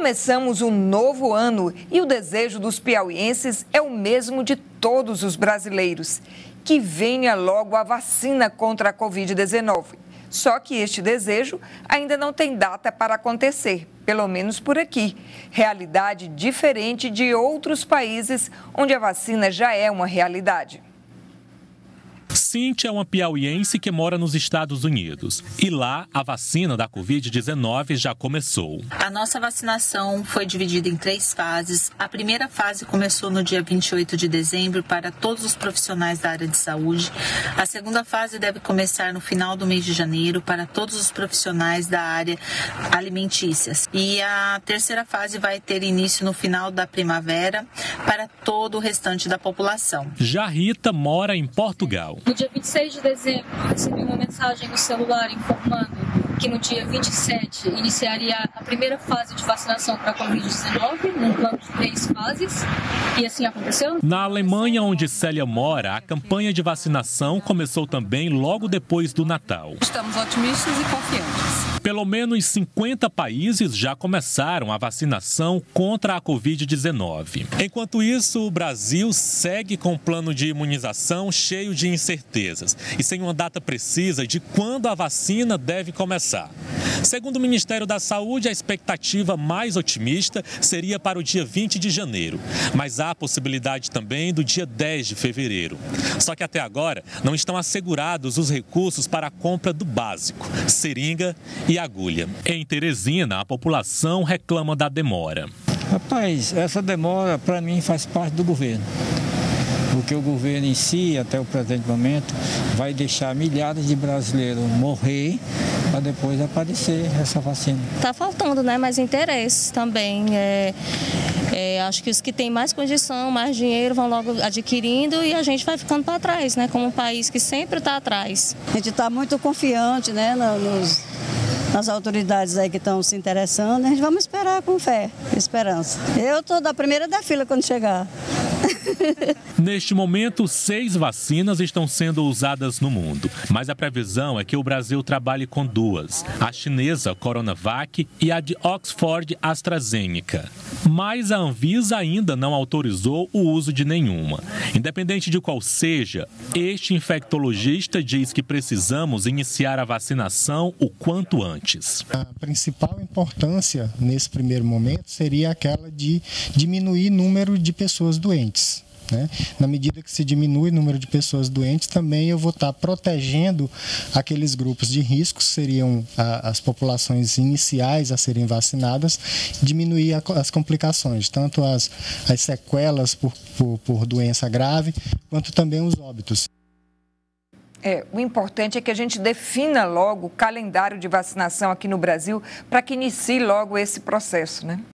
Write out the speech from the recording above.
Começamos um novo ano e o desejo dos piauienses é o mesmo de todos os brasileiros, que venha logo a vacina contra a Covid-19. Só que este desejo ainda não tem data para acontecer, pelo menos por aqui. Realidade diferente de outros países onde a vacina já é uma realidade. Cíntia é uma piauiense que mora nos Estados Unidos. E lá, a vacina da Covid-19 já começou. A nossa vacinação foi dividida em 3 fases. A primeira fase começou no dia 28 de dezembro para todos os profissionais da área de saúde. A segunda fase deve começar no final do mês de janeiro para todos os profissionais da área alimentícias. E a terceira fase vai ter início no final da primavera para todo o restante da população. Já Rita mora em Portugal. No dia 26 de dezembro, eu recebi uma mensagem no celular informando que no dia 27 iniciaria a primeira fase de vacinação para a Covid-19, num plano de 3 fases, e assim aconteceu. Na Alemanha, onde Célia mora, a campanha de vacinação começou também logo depois do Natal. Estamos otimistas e confiantes. Pelo menos 50 países já começaram a vacinação contra a Covid-19. Enquanto isso, o Brasil segue com o plano de imunização cheio de incertezas e sem uma data precisa de quando a vacina deve começar. Segundo o Ministério da Saúde, a expectativa mais otimista seria para o dia 20 de janeiro, mas há a possibilidade também do dia 10 de fevereiro. Só que até agora não estão assegurados os recursos para a compra do básico, seringa e agulha. Em Teresina, a população reclama da demora. Rapaz, essa demora para mim faz parte do governo. Porque o governo em si, até o presente momento, vai deixar milhares de brasileiros morrer para depois aparecer essa vacina. Está faltando, né, mais interesse também. Acho que os que têm mais condição, mais dinheiro, vão logo adquirindo e a gente vai ficando para trás, né, como um país que sempre está atrás. A gente está muito confiante, né, nas autoridades aí que estão se interessando. A gente vamos esperar com fé, esperança. Eu estou da primeira da fila quando chegar. Neste momento, 6 vacinas estão sendo usadas no mundo, mas a previsão é que o Brasil trabalhe com 2, a chinesa Coronavac e a de Oxford AstraZeneca. Mas a Anvisa ainda não autorizou o uso de nenhuma. Independente de qual seja, este infectologista diz que precisamos iniciar a vacinação o quanto antes. A principal importância nesse primeiro momento seria aquela de diminuir o número de pessoas doentes. Na medida que se diminui o número de pessoas doentes, também eu vou estar protegendo aqueles grupos de risco, seriam as populações iniciais a serem vacinadas, diminuir as complicações, tanto as sequelas por doença grave, quanto também os óbitos. O importante é que a gente defina logo o calendário de vacinação aqui no Brasil para que inicie logo esse processo, né?